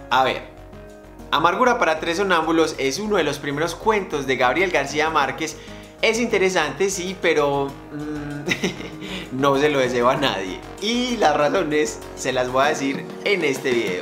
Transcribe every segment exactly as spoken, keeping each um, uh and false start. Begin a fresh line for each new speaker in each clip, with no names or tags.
A ver, Amargura para tres sonámbulos es uno de los primeros cuentos de Gabriel García Márquez. Es interesante, sí, pero mmm, no se lo deseo a nadie. Y las razones se las voy a decir en este video.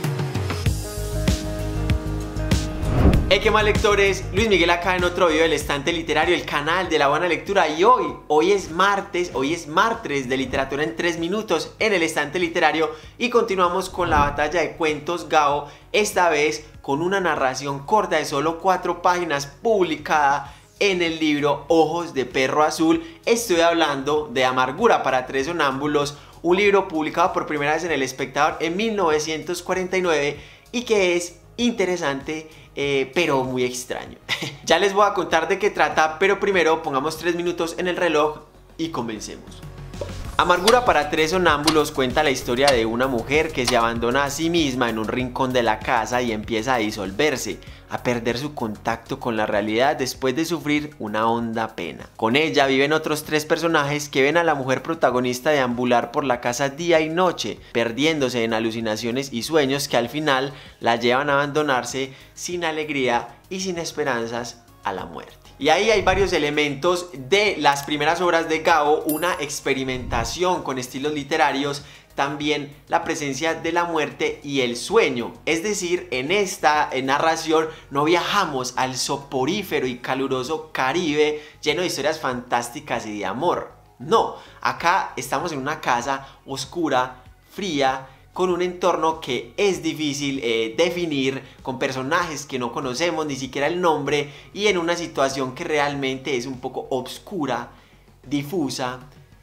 Hey, qué más lectores, Luis Miguel acá en otro video del Estante Literario, el canal de la buena lectura. Y hoy, hoy es martes, hoy es martes de literatura en tres minutos en el Estante Literario. Y continuamos con la batalla de cuentos Gao, esta vez con una narración corta de solo cuatro páginas publicada en el libro Ojos de Perro Azul. Estoy hablando de Amargura para tres sonámbulos, un libro publicado por primera vez en El Espectador en mil novecientos cuarenta y nueve y que es interesante, eh, pero muy extraño. Ya les voy a contar de qué trata, pero primero pongamos tres minutos en el reloj y comencemos. Amargura para tres sonámbulos cuenta la historia de una mujer que se abandona a sí misma en un rincón de la casa y empieza a disolverse, a perder su contacto con la realidad después de sufrir una honda pena. Con ella viven otros tres personajes que ven a la mujer protagonista deambular por la casa día y noche, perdiéndose en alucinaciones y sueños que al final la llevan a abandonarse sin alegría y sin esperanzas a la muerte. Y ahí hay varios elementos de las primeras obras de Gao, una experimentación con estilos literarios, también la presencia de la muerte y el sueño. Es decir, en esta narración no viajamos al soporífero y caluroso Caribe lleno de historias fantásticas y de amor. No, acá estamos en una casa oscura, fría, con un entorno que es difícil eh, definir, con personajes que no conocemos ni siquiera el nombre y en una situación que realmente es un poco obscura, difusa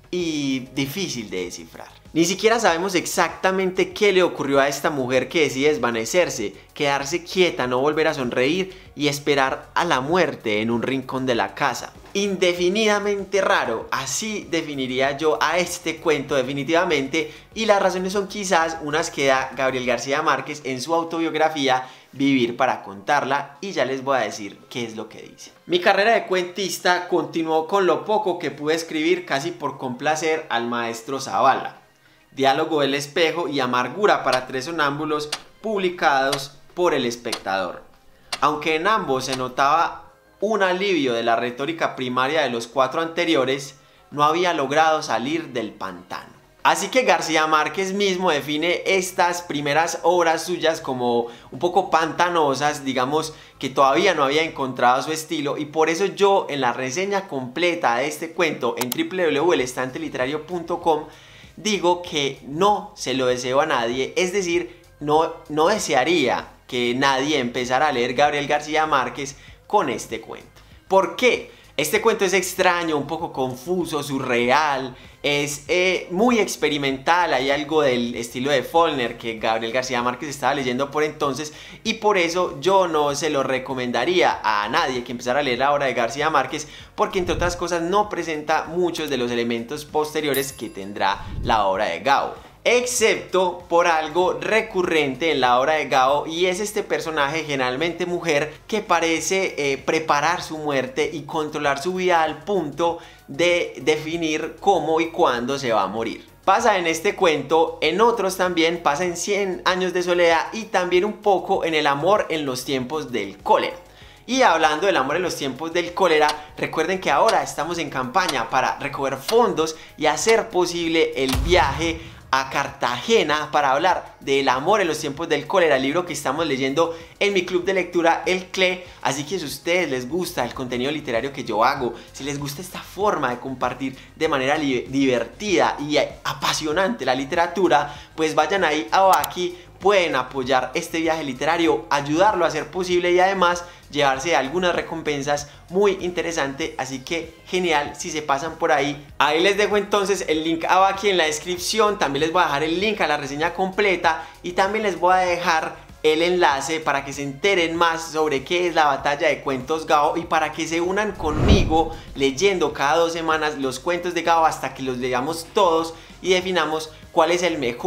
y difícil de descifrar. Ni siquiera sabemos exactamente qué le ocurrió a esta mujer que decide desvanecerse, quedarse quieta, no volver a sonreír y esperar a la muerte en un rincón de la casa. Indefinidamente raro, así definiría yo a este cuento definitivamente, y las razones son quizás unas que da Gabriel García Márquez en su autobiografía Vivir para contarla, y ya les voy a decir qué es lo que dice. Mi carrera de cuentista continuó con lo poco que pude escribir casi por complacer al maestro Zavala. Diálogo del espejo y Amargura para tres sonámbulos, publicados por El Espectador. Aunque en ambos se notaba un alivio de la retórica primaria de los cuatro anteriores, no había logrado salir del pantano. Así que García Márquez mismo define estas primeras obras suyas como un poco pantanosas, digamos que todavía no había encontrado su estilo, y por eso yo en la reseña completa de este cuento en w w w punto el estante literario punto com digo que no se lo deseo a nadie, es decir, no, no desearía que nadie empezara a leer Gabriel García Márquez con este cuento. ¿Por qué? Este cuento es extraño, un poco confuso, surreal, es eh, muy experimental, hay algo del estilo de Faulkner que Gabriel García Márquez estaba leyendo por entonces, y por eso yo no se lo recomendaría a nadie que empezara a leer la obra de García Márquez, porque entre otras cosas no presenta muchos de los elementos posteriores que tendrá la obra de Gao, excepto por algo recurrente en la obra de Gao, y es este personaje, generalmente mujer, que parece eh, preparar su muerte y controlar su vida al punto de definir cómo y cuándo se va a morir. Pasa en este cuento, en otros también, pasa en cien años de soledad y también un poco en El amor en los tiempos del cólera. Y hablando del amor en los tiempos del cólera, recuerden que ahora estamos en campaña para recoger fondos y hacer posible el viaje a Cartagena para hablar del amor en los tiempos del cólera, el libro que estamos leyendo en mi club de lectura El C L E. Así que si a ustedes les gusta el contenido literario que yo hago, si les gusta esta forma de compartir de manera divertida y apasionante la literatura, pues vayan ahí abajo, aquí pueden apoyar este viaje literario, ayudarlo a ser posible y además llevarse algunas recompensas muy interesantes. Así que genial si se pasan por ahí. Ahí les dejo entonces el link abajo aquí en la descripción. También les voy a dejar el link a la reseña completa y también les voy a dejar el enlace para que se enteren más sobre qué es la batalla de cuentos Gao y para que se unan conmigo leyendo cada dos semanas los cuentos de Gao hasta que los leamos todos y definamos cuál es el mejor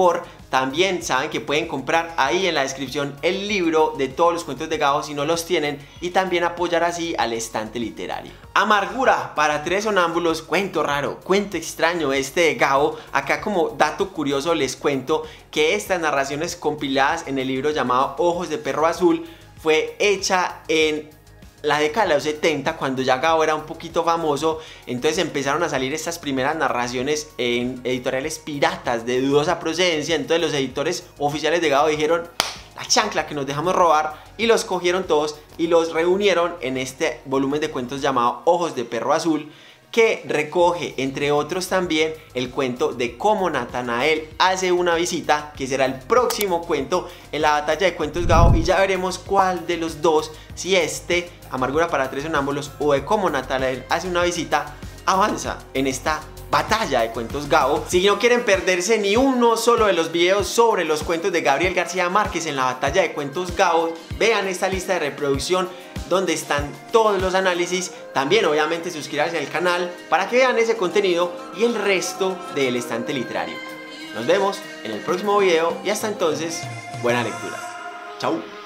También saben que pueden comprar ahí en la descripción el libro de todos los cuentos de Gabo si no los tienen, y también apoyar así al estante literario. Amargura para tres sonámbulos, cuento raro, cuento extraño este de Gabo. Acá como dato curioso les cuento que estas narraciones compiladas en el libro llamado Ojos de Perro Azul fue hecha en la década de los setenta, cuando ya Gabo era un poquito famoso. Entonces empezaron a salir estas primeras narraciones en editoriales piratas de dudosa procedencia. Entonces los editores oficiales de Gabo dijeron: la chancla que nos dejamos robar, y los cogieron todos y los reunieron en este volumen de cuentos llamado Ojos de Perro Azul, que recoge entre otros también el cuento de cómo Natanael hace una visita, que será el próximo cuento en la batalla de cuentos Gabo, y ya veremos cuál de los dos, si este Amargura para tres sonámbulos o de cómo Natanael hace una visita, avanza en esta batalla de cuentos Gabo. Si no quieren perderse ni uno solo de los videos sobre los cuentos de Gabriel García Márquez en la batalla de cuentos Gabo, vean esta lista de reproducción donde están todos los análisis. También obviamente suscríbanse al canal para que vean ese contenido y el resto del estante literario. Nos vemos en el próximo video y hasta entonces, buena lectura. Chau.